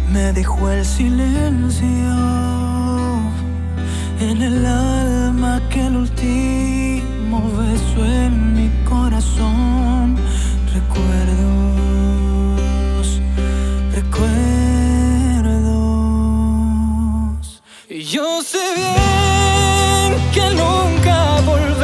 me dejó el silencio en el alma, que el último beso en mi corazón. Recuerdos, recuerdos. Y yo sé bien que nunca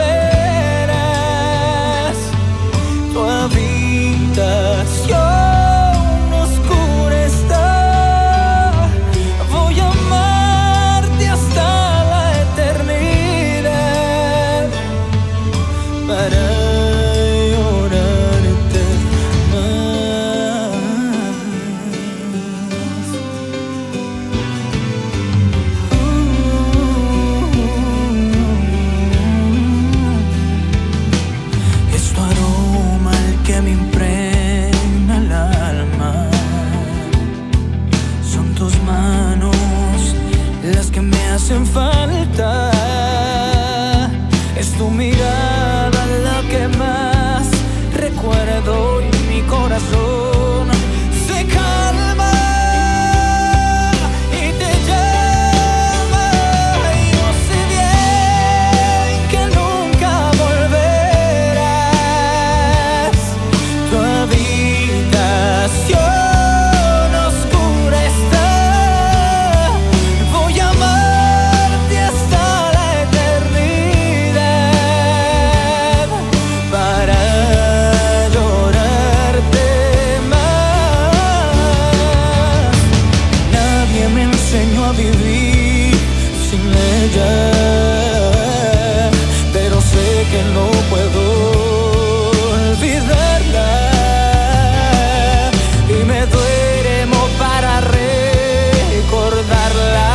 volverás. Tu habitación oscura está. Voy a amarte hasta la eternidad para llorarte más. Es tu aroma el que me impregna el alma. Son tus manos las que me hacen falta. Es tu mirada la que más recuerdo, y mi corazón se calma y te llama. Y yo sé bien que nunca volverás. Tu habitación oscura está. Voy a amarte hasta la eternidad para llorarte más. Nadie me enseñó a vivir sin ella, pero sé que no puedo olvidarla. Y me duermo para recordarla.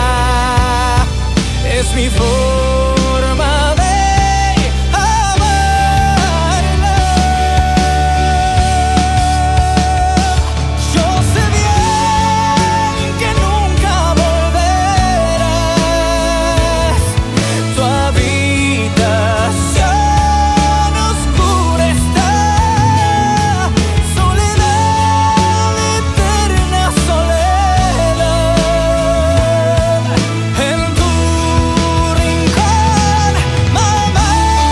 Es mi forma de amarla. Yo sé bien que nunca volverás. Tu habitación oscura está. Soledad, eterna soledad. En tu rincón, mamá.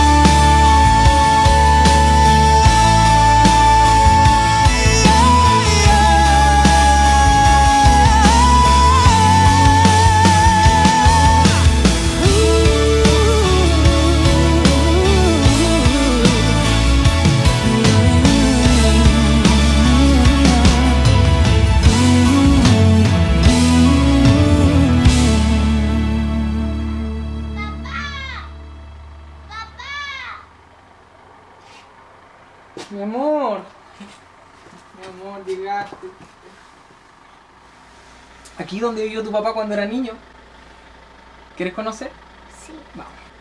Mi amor, llegaste. ¿Aquí donde vivió tu papá cuando era niño? ¿Quieres conocer? Sí. Vamos.